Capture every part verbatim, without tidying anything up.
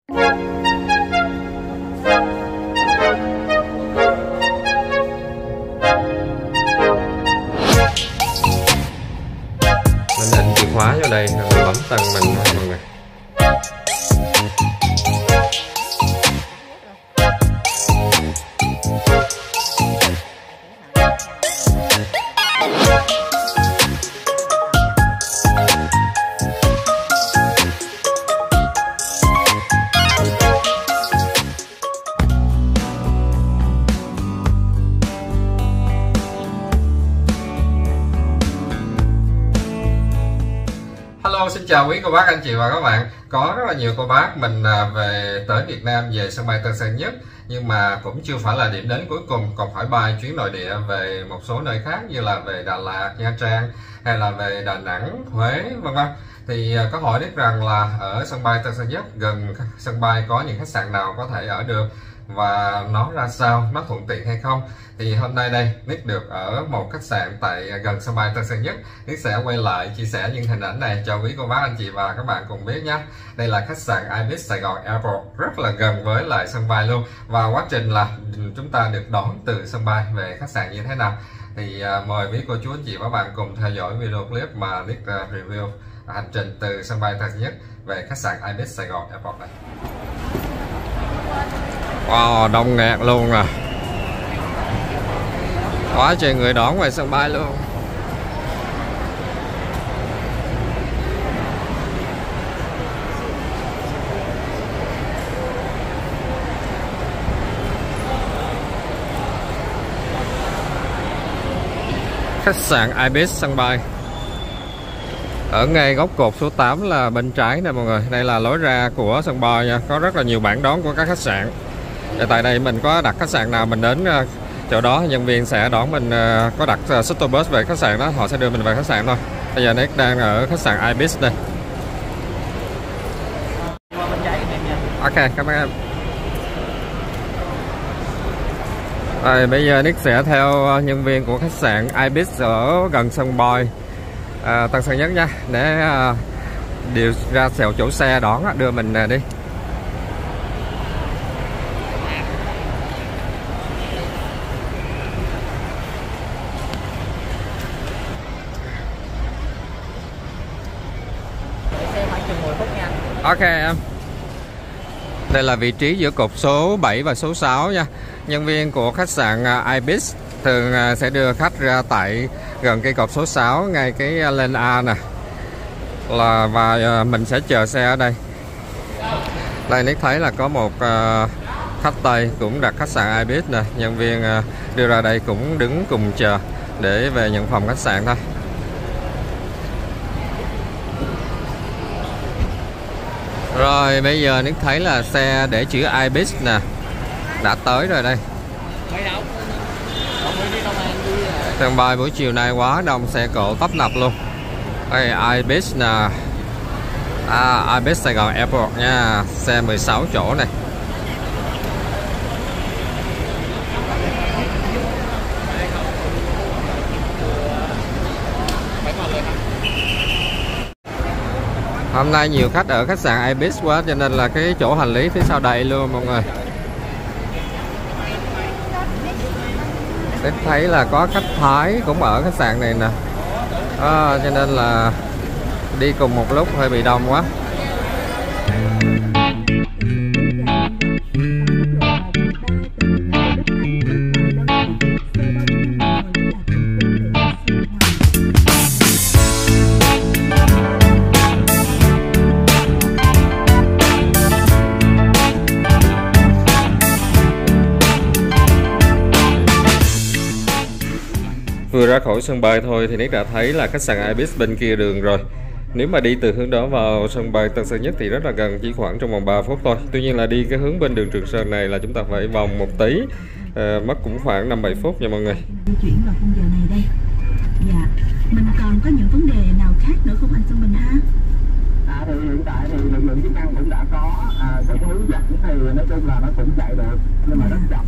Mình in chìa khóa vô đây rồi mình bấm tầng mình thôi mọi người. Hello, xin chào quý cô bác, anh chị và các bạn. Có rất là nhiều cô bác mình về tới Việt Nam về sân bay Tân Sơn Nhất, nhưng mà cũng chưa phải là điểm đến cuối cùng, còn phải bay chuyến nội địa về một số nơi khác như là về Đà Lạt, Nha Trang hay là về Đà Nẵng, Huế vân vân. Thì có hỏi Nick rằng là ở sân bay Tân Sơn Nhất gần sân bay có những khách sạn nào có thể ở được và nó ra sao, nó thuận tiện hay không. Thì hôm nay đây Nick được ở một khách sạn tại gần sân bay Tân Sơn Nhất. Nick sẽ quay lại chia sẻ những hình ảnh này cho quý cô bác, anh chị và các bạn cùng biết nhé. Đây là khách sạn Ibis Sài Gòn Airport, rất là gần với lại sân bay luôn. Và quá trình là chúng ta được đón từ sân bay về khách sạn như thế nào thì uh, mời quý cô chú anh chị và các bạn cùng theo dõi video clip mà Nick uh, review hành trình từ sân bay Tân Sơn Nhất về khách sạn Ibis Sài Gòn Airport này. Wow, đông nghẹt luôn à. Quá trời người đón ngoài sân bay luôn. Khách sạn Ibis sân bay ở ngay góc cột số tám là bên trái nè mọi người. Đây là lối ra của sân bay nha. Có rất là nhiều bảng đón của các khách sạn. Và tại đây mình có đặt khách sạn nào mình đến chỗ đó, nhân viên sẽ đón mình. Có đặt shuttle bus về khách sạn đó, họ sẽ đưa mình về khách sạn thôi. Bây giờ Nick đang ở khách sạn Ibis đây. Ok, cảm ơn em. Rồi bây giờ Nick sẽ theo nhân viên của khách sạn Ibis ở gần sân bay à, Tân Sơn Nhất nha, để à, điều ra xèo chỗ xe đón đưa mình à, đi. Ok em. Đây là vị trí giữa cột số bảy và số sáu nha. Nhân viên của khách sạn Ibis thường sẽ đưa khách ra tại gần cái cột số sáu, ngay cái lane A nè. Là và mình sẽ chờ xe ở đây. Đây Nick thấy là có một uh, khách Tây cũng đặt khách sạn Ibis nè. Nhân viên uh, đưa ra đây cũng đứng cùng chờ để về nhận phòng khách sạn thôi. Rồi bây giờ Nick thấy là xe để chữ Ibis nè đã tới rồi đây. Sân bay buổi chiều nay quá đông, xe cộ tấp nập luôn. Đây Ibis nè, à, Ibis Sài Gòn Airport nha, xe mười sáu chỗ này. Hôm nay nhiều khách ở khách sạn Ibis quá cho nên là cái chỗ hành lý phía sau đầy luôn mọi người. Em thấy là có khách Thái cũng ở khách sạn này nè, à, cho nên là đi cùng một lúc hơi bị đông quá. Vừa ra khỏi sân bay thôi thì Nick đã thấy là khách sạn Ibis bên kia đường rồi. Nếu mà đi từ hướng đó vào sân bay Tân Sơn Nhất thì rất là gần, chỉ khoảng trong vòng ba phút thôi. Tuy nhiên là đi cái hướng bên đường Trường Sơn này là chúng ta phải vòng một tí, à, mất cũng khoảng năm bảy phút nha mọi người. Di chuyển vào khung giờ này đây. Dạ, mình còn có những vấn đề nào khác nữa không anh Xuân Bình ha? À, thì hiện tại thì lực lượng chức năng cũng đã có à, sẽ có hướng dẫn, thì nói chung là nó cũng chạy được nhưng mà rất chậm.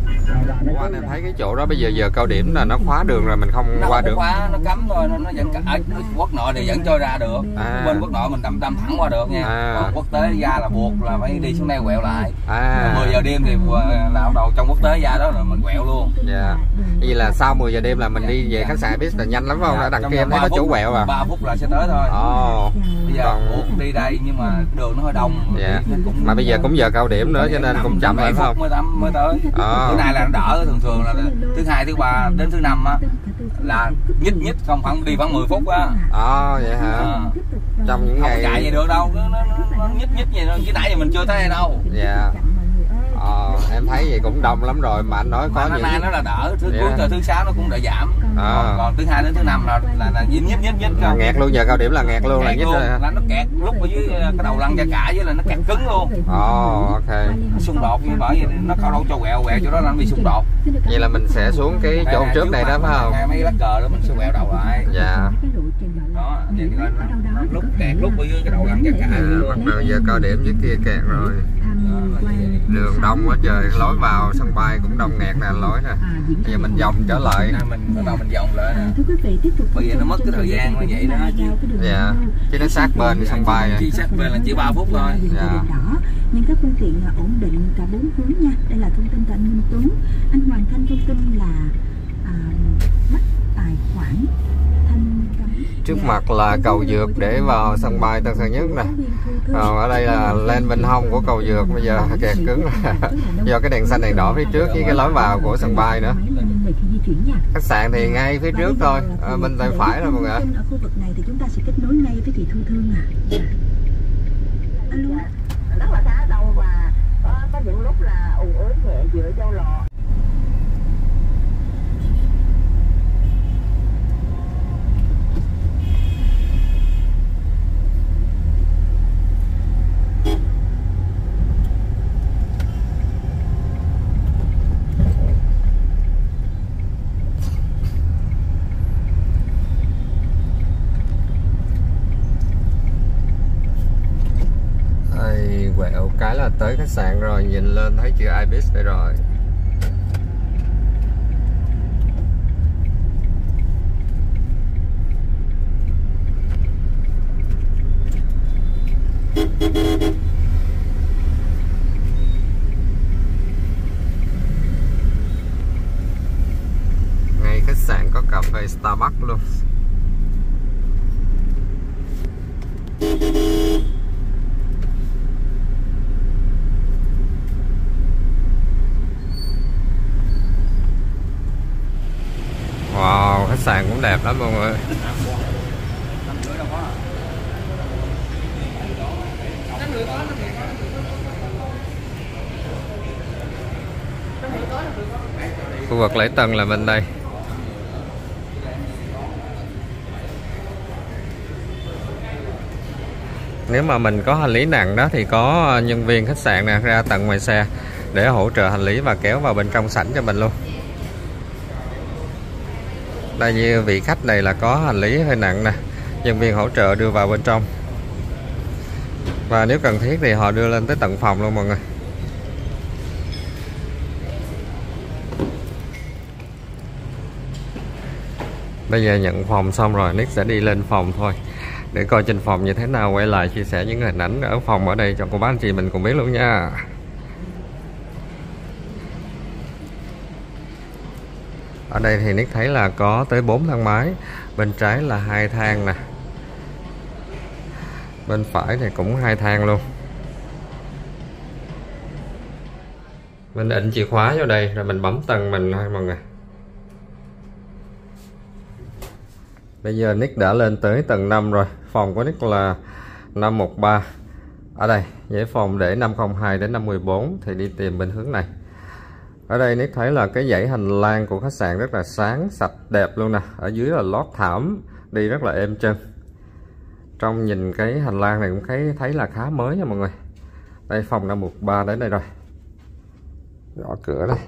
Ủa, anh em thấy cái chỗ đó bây giờ giờ cao điểm là nó khóa đường rồi, mình không nó qua không được. Khóa, nó cấm thôi, nó, nó vẫn ở quốc nội thì vẫn cho ra được. À. Bên quốc nội mình đâm đâm thẳng qua được nha. À. Còn quốc tế ra là buộc là phải đi xuống đây quẹo lại. À. mười giờ đêm thì là bắt đầu trong quốc tế ra đó là mình quẹo luôn. Dạ. Vậy là sau mười giờ đêm là mình đi về khách sạn biết là nhanh lắm phải không? Dạ, Ở đằng trong kia em thấy ba có chỗ phút, quẹo à. ba phút là sẽ tới thôi. Ồ. Bây giờ Còn... buộc đi đây nhưng mà đường nó hơi đông. Dạ. Cũng... Mà bây giờ cũng giờ cao điểm nữa cho nên cũng chậm lại phải không? Mới, tắm, mới tới. À. Bữa nay là nó đỡ, thường thường là thứ hai thứ ba đến thứ năm á là nhích nhích không khoảng đi khoảng mười phút á. Ồ vậy hả? À. Trong những ngày không chạy vậy được đâu, nó, nó, nó nhích nhích vậy thôi, chứ nãy giờ mình chưa thấy đâu. Dạ. Ờ, em thấy vậy cũng đông lắm rồi mà anh nói có mà những nay nó là đỡ, thứ yeah. cuối từ thứ sáu nó cũng đỡ giảm. À. Còn, còn thứ hai đến thứ năm là là, là nhích nhích nhích à, nghẹt luôn, giờ cao điểm là nghẹt luôn, nghẹt là nhích luôn, rồi là nó kẹt lúc ở dưới cái đầu lăn da cả với là nó kẹt cứng luôn. Ồ, oh, ok. Nó xung đột như bởi vì nó không đâu cho quẹo quẹo chỗ đó là nó bị xung đột. Vậy là mình sẽ xuống cái chỗ à, trước đây đó phải không? Mấy lá cờ đó mình sẽ quẹo đầu lại. Dạ. Đó, vậy nó, nó lúc kẹt lúc ở dưới cái đầu lăn da cả. À, bắt đầu giờ cao điểm dưới kia kẹt rồi. Đường đông quá trời, lối vào sân bay cũng đông nghẹt nè, lối nè. Bây giờ mình vòng trở lại. À, mình bắt đầu mình vòng lại nè. Bởi vì nó mất cái thời gian như vậy đó chứ. Dạ, chứ nó sát bên sân bay. Chỉ sát bên là chỉ ba phút thôi. Dạ. Nhưng các phương tiện là ổn định cả bốn hướng nha. Đây là thông tin từ anh Minh Tuấn. Anh Hoàng Thanh thông tin là à, mất tài khoản thanh cấm. Trước mặt là cầu vượt để vào sân bay Tân Sơn Nhất nè. Còn ở đây là lên bên hông của cầu vượt, bây giờ kẹt cứng do cái đèn xanh đèn đỏ phía trước với cái lối vào của sân bay nữa. Khách sạn thì ngay phía trước thôi, à, bên tay phải rồi mọi người. Ở khu vực này thì chúng ta sẽ kết nối ngay với chị Thu Thương à. Alo. Rất là khá đông và có, có những lúc là ùn ứ nhẹ giữa Châu Lò. Quẹo cái là tới khách sạn rồi, nhìn lên thấy chữ Ibis đây rồi. Ngay khách sạn có cà phê Starbucks luôn. Wow, khách sạn cũng đẹp lắm mọi người. Khu vực lễ tân là bên đây. Nếu mà mình có hành lý nặng đó thì có nhân viên khách sạn nè ra tận ngoài xe để hỗ trợ hành lý và kéo vào bên trong sảnh cho mình luôn. Đây như vị khách này là có hành lý hơi nặng nè, nhân viên hỗ trợ đưa vào bên trong. Và nếu cần thiết thì họ đưa lên tới tận phòng luôn mọi người. Bây giờ nhận phòng xong rồi, Nick sẽ đi lên phòng thôi. Để coi trên phòng như thế nào, quay lại chia sẻ những hình ảnh ở phòng ở đây cho cô bác anh chị mình cùng biết luôn nha. Ở đây thì Nick thấy là có tới bốn thang máy. Bên trái là hai thang nè. Bên phải thì cũng hai thang luôn. Mình định chìa khóa vô đây rồi mình bấm tầng mình thôi mọi người. Bây giờ Nick đã lên tới tầng năm rồi. Phòng của Nick là năm một ba. Ở đây dãy phòng để năm không hai đến năm một bốn thì đi tìm bên hướng này. Ở đây Nick thấy là cái dãy hành lang của khách sạn rất là sáng, sạch, đẹp luôn nè. Ở dưới là lót thảm, đi rất là êm chân. Trong nhìn cái hành lang này cũng thấy, thấy là khá mới nha mọi người. Đây phòng năm một ba đến đây rồi. Gõ cửa đây.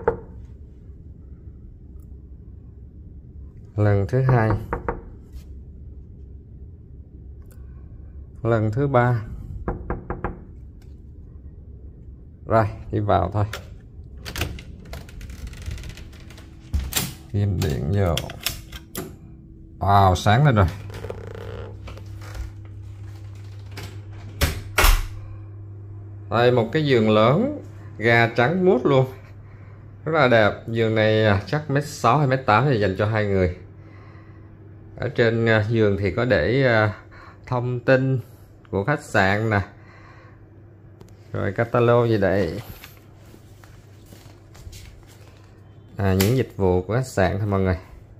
Lần thứ hai. Lần thứ ba. Rồi, đi vào thôi. Kim điện vô. Wow, sáng lên rồi. Đây, một cái giường lớn, ga trắng muốt luôn, rất là đẹp. Giường này chắc mét sáu hay mét tám thì dành cho hai người. Ở trên giường thì có để thông tin của khách sạn nè, rồi catalog gì đây, à, những dịch vụ của khách sạn thôi mọi người.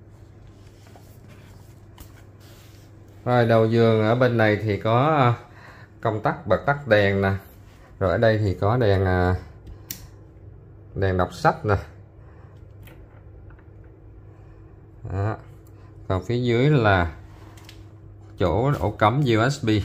Rồi đầu giường ở bên này thì có công tắc bật tắt đèn nè, rồi ở đây thì có đèn đèn đọc sách nè. Đó. Còn phía dưới là chỗ ổ cắm u ét bê.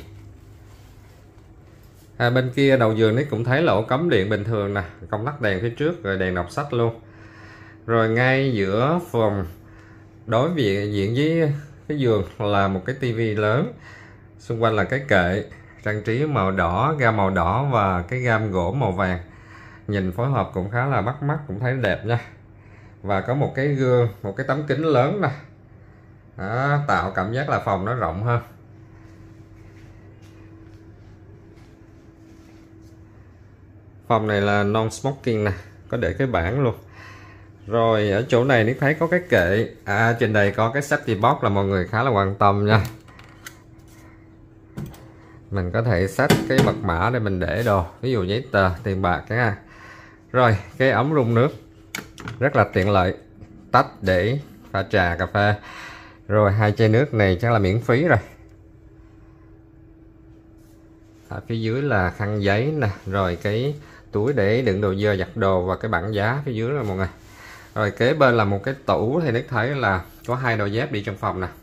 À, bên kia đầu giường đấy cũng thấy là ổ cắm điện bình thường nè, công tắc đèn phía trước, rồi đèn đọc sách luôn. Rồi ngay giữa phòng đối diện diện với cái giường là một cái tivi lớn, xung quanh là cái kệ trang trí màu đỏ, gam màu đỏ và cái gam gỗ màu vàng, nhìn phối hợp cũng khá là bắt mắt, cũng thấy đẹp nha. Và có một cái gương, một cái tấm kính lớn nè. Đó, tạo cảm giác là phòng nó rộng hơn. Phòng này là non smoking nè, có để cái bảng luôn. Rồi ở chỗ này nếu thấy có cái kệ, à trên đây có cái safety box là mọi người khá là quan tâm nha. Mình có thể xách cái mật mã để mình để đồ, ví dụ giấy tờ, tiền bạc nha. Rồi cái ấm đun nước rất là tiện lợi, tách để pha trà cà phê. Rồi hai chai nước này chắc là miễn phí rồi. Ở phía dưới là khăn giấy nè, rồi cái túi để đựng đồ dơ giặt đồ và cái bảng giá phía dưới rồi mọi người. Rồi kế bên là một cái tủ, thì Nick thấy là có hai đôi dép đi trong phòng nè.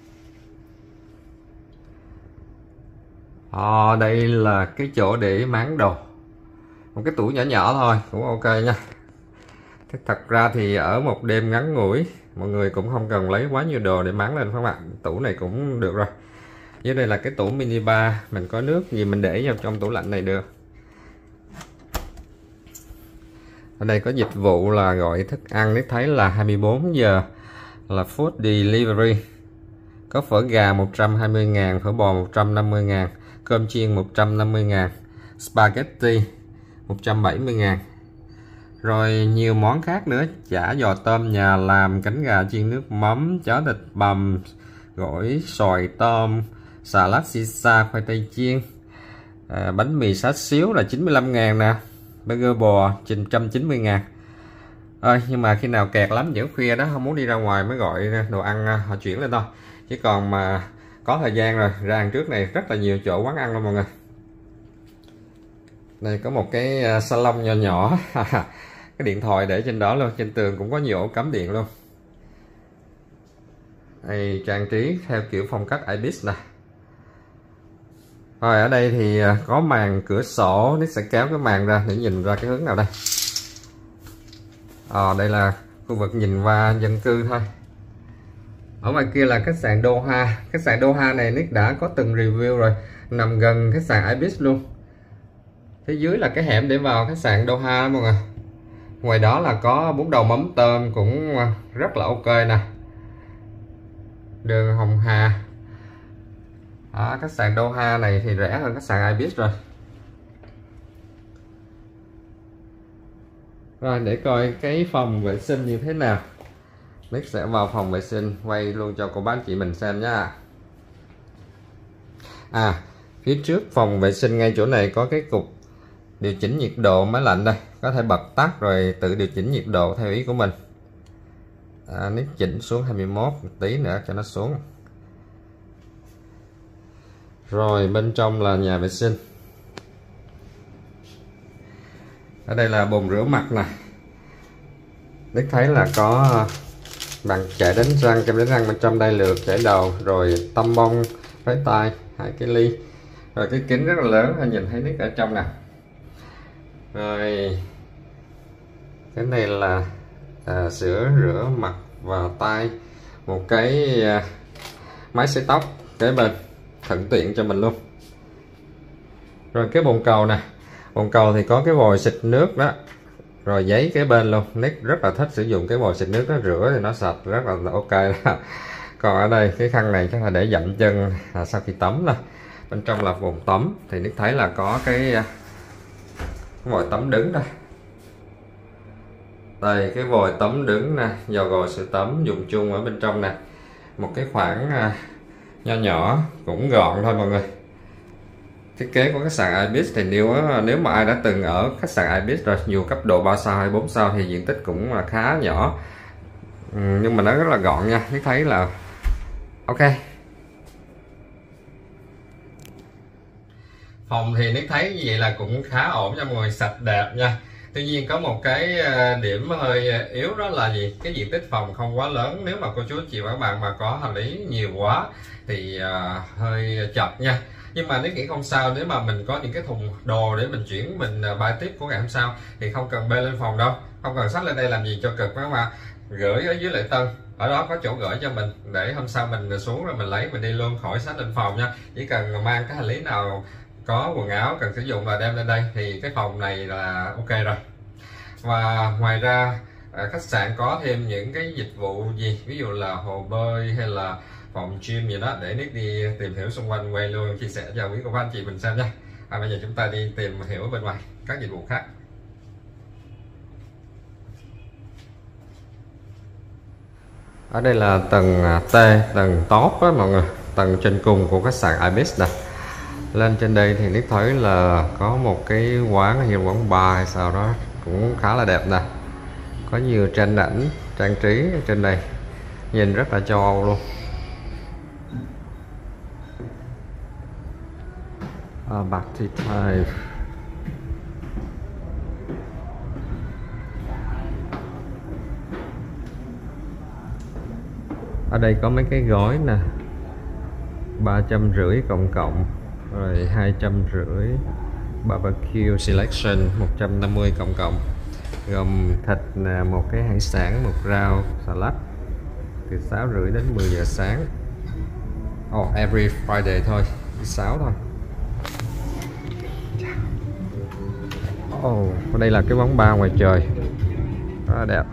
À, đây là cái chỗ để máng đồ, một cái tủ nhỏ nhỏ thôi cũng ok nha. Thật ra thì ở một đêm ngắn ngủi mọi người cũng không cần lấy quá nhiều đồ để máng lên phải không ạ? Tủ này cũng được rồi. Dưới đây là cái tủ mini bar, mình có nước gì mình để vào trong tủ lạnh này được. Ở đây có dịch vụ là gọi thức ăn, Nick thấy là hai mươi bốn giờ là food delivery. Có phở gà một trăm hai mươi ngàn, phở bò một trăm năm mươi ngàn, cơm chiên một trăm năm mươi ngàn, spaghetti một trăm bảy mươi ngàn. Rồi nhiều món khác nữa, chả giò tôm nhà làm, cánh gà chiên nước mắm, cháo thịt bằm, gỏi xoài tôm, xà lách sisa, khoai tây chiên, à, bánh mì xá xíu là chín mươi lăm ngàn nè, burger bò một trăm chín mươi ngàn. Ơi, nhưng mà khi nào kẹt lắm giữa khuya đó không muốn đi ra ngoài mới gọi đồ ăn họ chuyển lên thôi. Chứ còn mà có thời gian rồi ra ăn trước này rất là nhiều chỗ quán ăn luôn mọi người. Đây có một cái salon nhỏ nhỏ. Cái điện thoại để trên đó luôn, trên tường cũng có nhiều ổ cắm điện luôn. Đây trang trí theo kiểu phong cách Ibis nè. Rồi ở đây thì có màn cửa sổ, Nick sẽ kéo cái màn ra để nhìn ra cái hướng nào đây. Ờ, đây là khu vực nhìn qua dân cư thôi. Ở ngoài kia là khách sạn Doha. Khách sạn Doha này Nick đã có từng review rồi, nằm gần khách sạn Ibis luôn. Phía dưới là cái hẻm để vào khách sạn Doha đó mọi người. Ngoài đó là có bún đậu mắm tôm cũng rất là ok nè. Đường Hồng Hà. Đó, khách sạn Doha này thì rẻ hơn khách sạn Ibis rồi. Rồi để coi cái phòng vệ sinh như thế nào, Nick sẽ vào phòng vệ sinh quay luôn cho cô bác anh chị mình xem nhá. À, phía trước phòng vệ sinh ngay chỗ này có cái cục điều chỉnh nhiệt độ máy lạnh đây, có thể bật tắt rồi tự điều chỉnh nhiệt độ theo ý của mình. À, Nick chỉnh xuống hai mươi mốt một tí nữa cho nó xuống. Rồi bên trong là nhà vệ sinh. Ở đây là bồn rửa mặt nè. Nick thấy là có bàn chải đánh răng, kem đánh răng bên trong đây, lược, chải đầu, rồi tăm bông, phế tay, hai cái ly. Rồi cái kính rất là lớn, nhìn thấy Nick ở trong nè. Rồi cái này là à, sữa rửa mặt và tay, một cái à, máy sấy tóc kế bên, thuận tiện cho mình luôn. Rồi cái bồn cầu nè, bồn cầu thì có cái vòi xịt nước đó, Rồi giấy kế bên luôn. Nick rất là thích sử dụng cái vòi xịt nước, nó rửa thì nó sạch rất là ok. Còn ở đây cái khăn này chắc là để dặm chân à, sau khi tắm nè. Bên trong là vùng tắm thì Nick thấy là có cái, cái vòi tắm đứng đây. Đây cái vòi tắm đứng nè, dầu gội sữa tắm dùng chung ở bên trong nè. Một cái khoảng à, nho nhỏ cũng gọn thôi mọi người. Thiết kế của khách sạn Ibis thì nếu nếu mà ai đã từng ở khách sạn Ibis rồi, dù cấp độ ba sao hay bốn sao thì diện tích cũng là khá nhỏ, ừ, nhưng mà nó rất là gọn nha. Nick thấy là ok. Phòng thì Nick thấy như vậy là cũng khá ổn nha mọi người, sạch đẹp nha. Tuy nhiên có một cái điểm hơi yếu đó là gì? Cái diện tích phòng không quá lớn. Nếu mà cô chú chị và các bạn mà có hành lý nhiều quá thì uh, hơi chật nha. Nhưng mà nếu nghĩ không sao, nếu mà mình có những cái thùng đồ để mình chuyển mình bay tiếp của ngày hôm sau thì không cần bê lên phòng đâu, không cần xách lên đây làm gì cho cực các bạn. Gửi ở dưới lễ tân, ở đó có chỗ gửi cho mình để hôm sau mình xuống rồi mình lấy mình đi luôn, khỏi xách lên phòng nha. Chỉ cần mang cái hành lý nào có quần áo cần sử dụng là đem lên đây thì cái phòng này là ok rồi. Và ngoài ra khách sạn có thêm những cái dịch vụ gì, ví dụ là hồ bơi hay là phòng gym gì đó, để Nick đi tìm hiểu xung quanh quay luôn chia sẻ cho quý cô bác anh chị mình xem nha. À, bây giờ chúng ta đi tìm hiểu ở bên ngoài các dịch vụ khác. Ở đây là tầng T, tầng top á mọi người, tầng trên cùng của khách sạn Ibis này. Lên trên đây thì Nick thấy là có một cái quán như quán bar hay sao đó cũng khá là đẹp nè, có nhiều tranh ảnh trang trí ở trên đây, nhìn rất là châu Âu luôn. À, party time. Ở đây có mấy cái gói nè, ba trăm rưỡi cộng cộng, rồi hai trăm rưỡi barbecue selection, một trăm năm mươi cộng cộng, gồm thịt nè, một cái hải sản, một rau salad, từ sáu rưỡi đến mười giờ sáng. Oh, every Friday thôi, sáu thôi. Oh, đây là cái quán bar ngoài trời, rất là đẹp,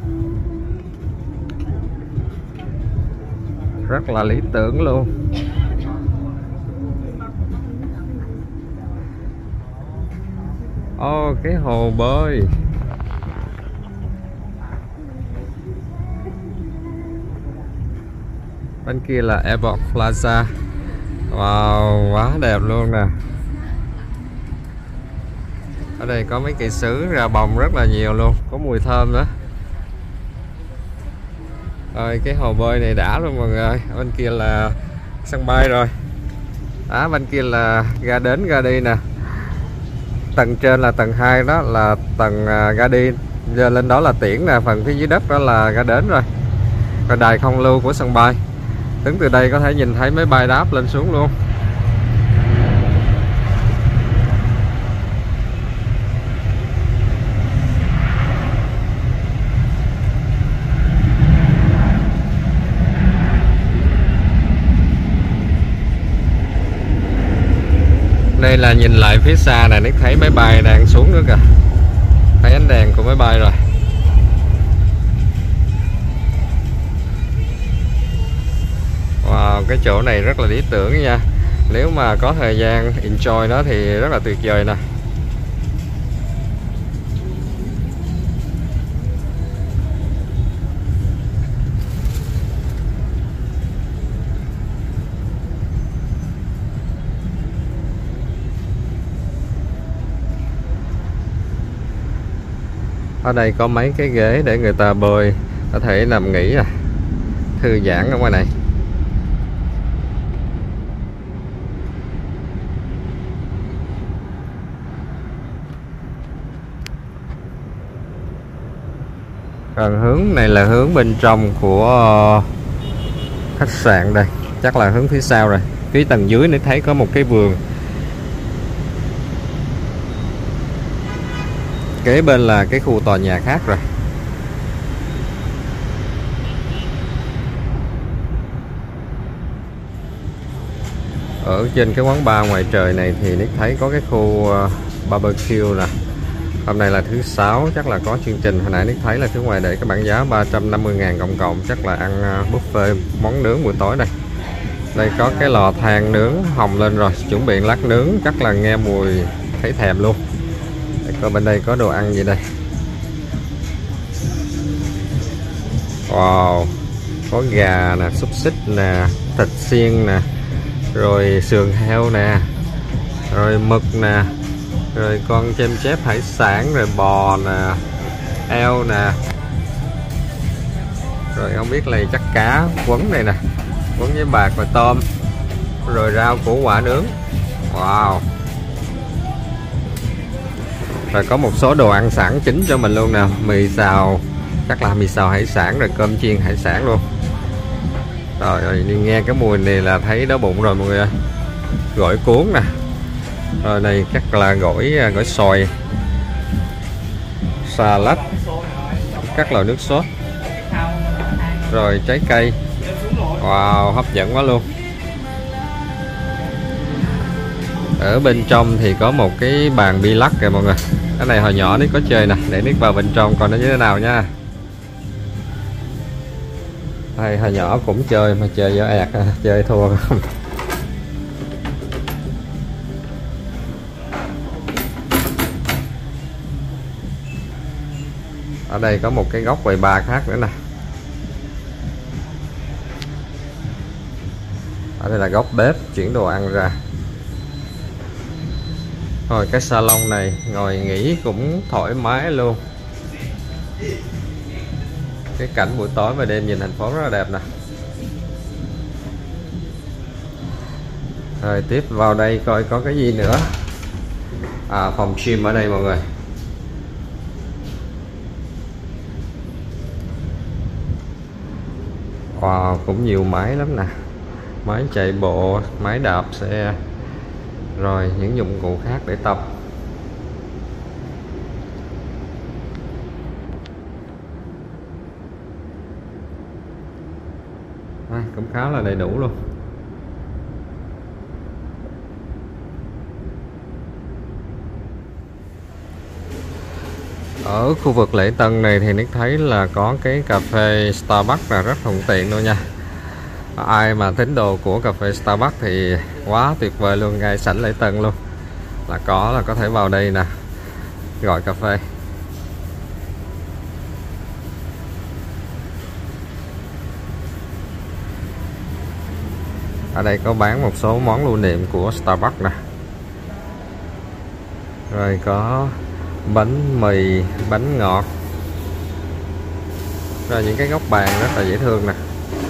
rất là lý tưởng luôn. Ô, oh, cái hồ bơi. Bên kia là Airport Plaza. Wow, quá đẹp luôn nè. Ở đây có mấy cây sứ ra bông rất là nhiều luôn, có mùi thơm nữa. Rồi cái hồ bơi này đã luôn mọi người ơi. Bên kia là sân bay rồi. Đó, bên kia là ga đến ga đi nè. Tầng trên là tầng hai, đó là tầng ga đi, giờ lên đó là tiễn nè, phần phía dưới đất đó là ga đến rồi. Rồi đài không lưu của sân bay, đứng từ đây có thể nhìn thấy máy bay đáp lên xuống luôn. Đây là nhìn lại phía xa nè, Nick thấy máy bay đang xuống nữa kìa, thấy ánh đèn của máy bay rồi. Wow, cái chỗ này rất là lý tưởng nha. Nếu mà có thời gian enjoy nó thì rất là tuyệt vời nè. Ở đây có mấy cái ghế để người ta bơi, có thể nằm nghỉ à, thư giãn ở ngoài này. Còn hướng này là hướng bên trong của khách sạn đây, chắc là hướng phía sau rồi. Phía tầng dưới này thấy có một cái vườn. Kế bên là cái khu tòa nhà khác rồi. Ở trên cái quán bar ngoài trời này thì Nick thấy có cái khu barbecue nè, Hôm nay là thứ sáu, chắc là có chương trình. Hồi nãy Nick thấy là phía ngoài để cái bảng giá ba trăm năm mươi ngàn cộng cộng, chắc là ăn buffet món nướng buổi tối đây. Đây có cái lò than nướng hồng lên rồi, chuẩn bị lát nướng, chắc là nghe mùi thấy thèm luôn. Để coi bên đây có đồ ăn gì đây. Wow, có gà nè, xúc xích nè, thịt xiên nè, rồi sườn heo nè, rồi mực nè, rồi con chêm chép hải sản, rồi bò nè, eo nè, rồi không biết là chắc cá quấn này nè, quấn với bạc và tôm, rồi rau củ quả nướng. Wow, rồi có một số đồ ăn sẵn chính cho mình luôn nè, mì xào, chắc là mì xào hải sản, rồi cơm chiên hải sản luôn. Rồi, rồi nghe cái mùi này là thấy đói bụng rồi mọi người ơi. Gỏi cuốn nè, rồi này chắc là gỏi gỏi xoài, salad, các loại nước sốt, rồi trái cây. Wow, hấp dẫn quá luôn. Ở bên trong thì có một cái bàn bi lắc kìa mọi người. Cái này hồi nhỏ Nick có chơi nè, để Nick vào bên trong coi nó như thế nào nha. Đây, hồi nhỏ cũng chơi mà chơi dở ẹt, chơi thua không. Ở đây có một cái góc quầy bar khác nữa nè. Ở đây là góc bếp chuyển đồ ăn ra. Rồi cái salon này ngồi nghỉ cũng thoải mái luôn. Cái cảnh buổi tối và đêm nhìn thành phố rất là đẹp nè. Rồi tiếp vào đây coi có cái gì nữa. À, phòng gym ở đây mọi người. Wow, cũng nhiều máy lắm nè. Máy chạy bộ, máy đạp xe, rồi những dụng cụ khác để tập. À, cũng khá là đầy đủ luôn. Ở khu vực Lễ Tân này thì Nick thấy là có cái cà phê Starbucks là rất thuận tiện luôn nha. Ai mà tín đồ của cà phê Starbucks thì quá tuyệt vời luôn, ngay sảnh Lễ Tân luôn là có, là có thể vào đây nè, gọi cà phê. Ở đây có bán một số món lưu niệm của Starbucks nè. Rồi có bánh mì, bánh ngọt. Rồi những cái góc bàn rất là dễ thương nè.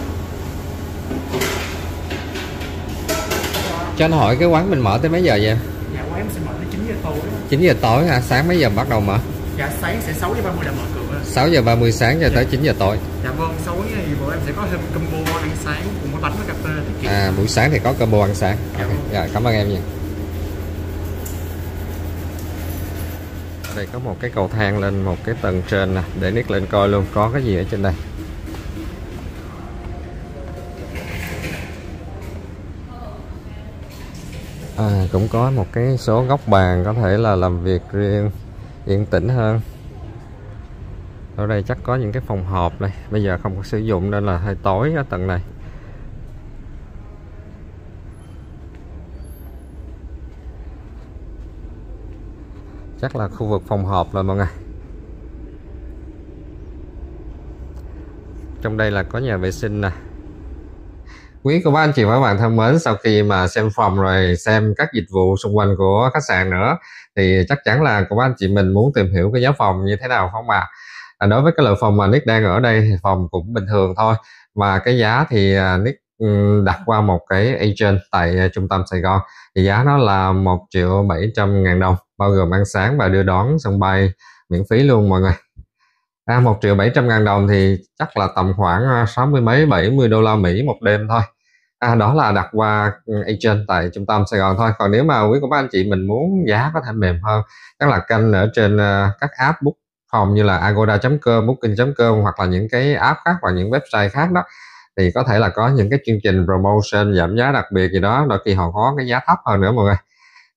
Cho anh hỏi cái quán mình mở tới mấy giờ vậy em? Dạ, quán em sẽ mở tới chín giờ tối. chín giờ tối hả? Sáng mấy giờ bắt đầu mở? Dạ, sáng sẽ sáu giờ ba mươi là mở cửa. sáu giờ ba mươi sáng cho tới chín giờ tối. Dạ vâng, tối thì bữa em sẽ có thêm combo ăn sáng cùng với bánh với cà phê. À, buổi sáng thì có combo ăn sáng. Dạ, okay. Dạ, cảm ơn em nha. Ở đây có một cái cầu thang lên một cái tầng trên nè, để Nick lên coi luôn có cái gì ở trên đây. À, cũng có một cái số góc bàn có thể là làm việc riêng, yên tĩnh hơn. Ở đây chắc có những cái phòng họp đây, bây giờ không có sử dụng nên là hơi tối ở tầng này. Chắc là khu vực phòng họp rồi mọi người. Trong đây là có nhà vệ sinh nè. Quý cô bác anh chị và các bạn thân mến, sau khi mà xem phòng rồi xem các dịch vụ xung quanh của khách sạn nữa thì chắc chắn là cô bác anh chị mình muốn tìm hiểu cái giá phòng như thế nào không ạ? À, đối với cái loại phòng mà Nick đang ở đây thì phòng cũng bình thường thôi, và cái giá thì Nick đặt qua một cái agent tại trung tâm Sài Gòn thì giá nó là một triệu bảy trăm ngàn đồng, bao gồm ăn sáng và đưa đón sân bay miễn phí luôn mọi người. À, một triệu bảy trăm ngàn đồng thì chắc là tầm khoảng sáu mươi mấy bảy mươi đô la Mỹ một đêm thôi. À, đó là đặt qua agent tại trung tâm Sài Gòn thôi. Còn nếu mà quý cô bác anh chị mình muốn giá có thể mềm hơn, chắc là canh ở trên uh, các app book phòng như là agoda chấm com, booking chấm com hoặc là những cái app khác và những website khác đó, thì có thể là có những cái chương trình promotion giảm giá đặc biệt gì đó, đôi khi họ có cái giá thấp hơn nữa mọi người.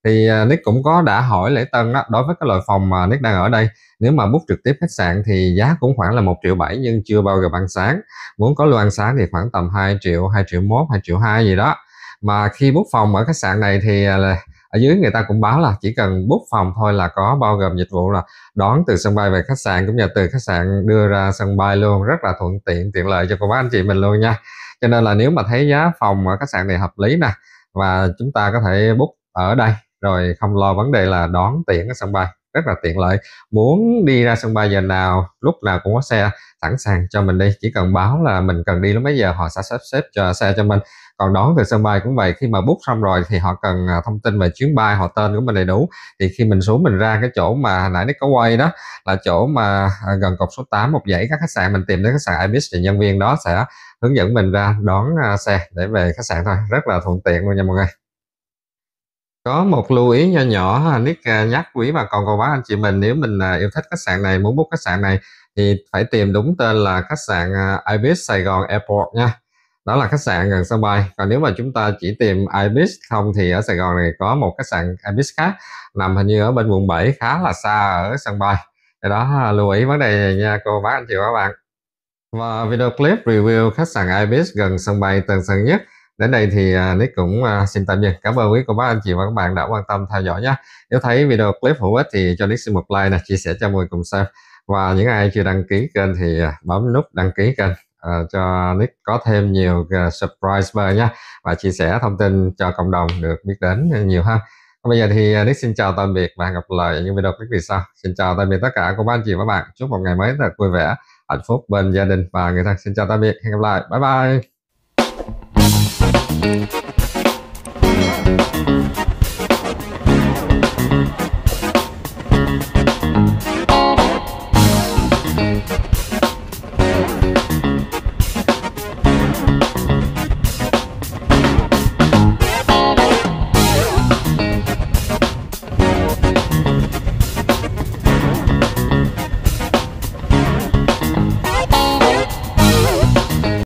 Thì uh, Nick cũng có đã hỏi lễ tân đó, đối với cái loại phòng mà Nick đang ở đây, nếu mà book trực tiếp khách sạn thì giá cũng khoảng là một triệu bảy nhưng chưa bao gồm ăn sáng. Muốn có luôn ăn sáng thì khoảng tầm hai triệu, hai triệu mốt, hai triệu hai gì đó. Mà khi book phòng ở khách sạn này thì uh, ở dưới người ta cũng báo là chỉ cần book phòng thôi là có bao gồm dịch vụ là đón từ sân bay về khách sạn, cũng như từ khách sạn đưa ra sân bay luôn, rất là thuận tiện tiện lợi cho cô bác anh chị mình luôn nha. Cho nên là nếu mà thấy giá phòng ở khách sạn này hợp lý nè, và chúng ta có thể book ở đây rồi không lo vấn đề là đón tiện ở sân bay, rất là tiện lợi. Muốn đi ra sân bay giờ nào, lúc nào cũng có xe sẵn sàng cho mình đi, chỉ cần báo là mình cần đi lúc mấy giờ họ sẽ sắp xếp cho xe cho mình. Còn đón từ sân bay cũng vậy, khi mà book xong rồi thì họ cần thông tin về chuyến bay, họ tên của mình đầy đủ, thì khi mình xuống mình ra cái chỗ mà nãy Nick có quay đó là chỗ mà gần cột số tám một dãy các khách sạn, mình tìm đến khách sạn Ibis thì nhân viên đó sẽ hướng dẫn mình ra đón xe để về khách sạn thôi, rất là thuận tiện luôn nha mọi người. Có một lưu ý nho nhỏ Nick nhắc quý bà con cô bác anh chị mình, nếu mình yêu thích khách sạn này, muốn book khách sạn này thì phải tìm đúng tên là khách sạn Ibis Sài Gòn Airport nha. Đó là khách sạn gần sân bay. Còn nếu mà chúng ta chỉ tìm Ibis không thì ở Sài Gòn này có một khách sạn Ibis khác nằm hình như ở bên quận bảy, khá là xa ở sân bay. Để đó lưu ý vấn đề này nha cô bác anh chị và các bạn. Và video clip review khách sạn Ibis gần sân bay Tân Sơn Nhất đến đây thì Nick cũng xin tạm dừng. Cảm ơn quý cô bác anh chị và các bạn đã quan tâm theo dõi nhé. Nếu thấy video clip hữu ích thì cho Nick xin một like nè, chia sẻ cho mọi người cùng xem. Và những ai chưa đăng ký kênh thì bấm nút đăng ký kênh uh, cho Nick có thêm nhiều uh, subscriber nha, và chia sẻ thông tin cho cộng đồng được biết đến nhiều hơn. Còn bây giờ thì uh, Nick xin chào tạm biệt và hẹn gặp lại ở những video clip về sau. Xin chào tạm biệt tất cả cô bác anh chị và các bạn. Chúc một ngày mới thật vui vẻ, hạnh phúc bên gia đình và người thân. Xin chào tạm biệt, hẹn gặp lại, bye bye.